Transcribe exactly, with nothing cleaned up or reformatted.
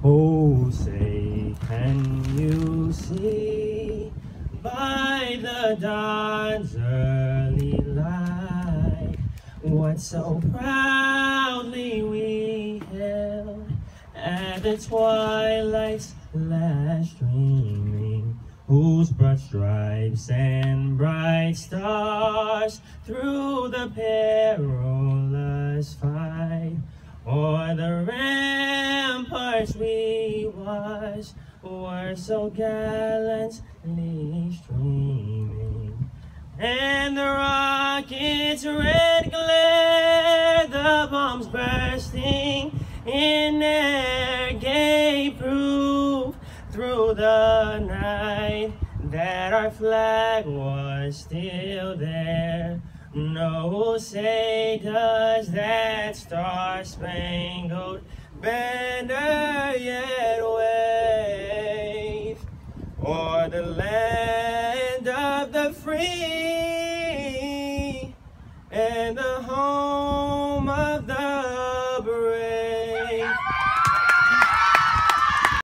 Oh, say, can you see by the dawn's early light what so proudly we held at the twilight's last streaming, whose broad stripes and bright stars through the perilous fight o'er the ramparts we watched were so gallantly streaming, and the rocket's red glare, the bombs bursting in air, gave proof through the night that our flag was still there. No, say, does that star-spangled banner yet wave o'er the land of the free and the home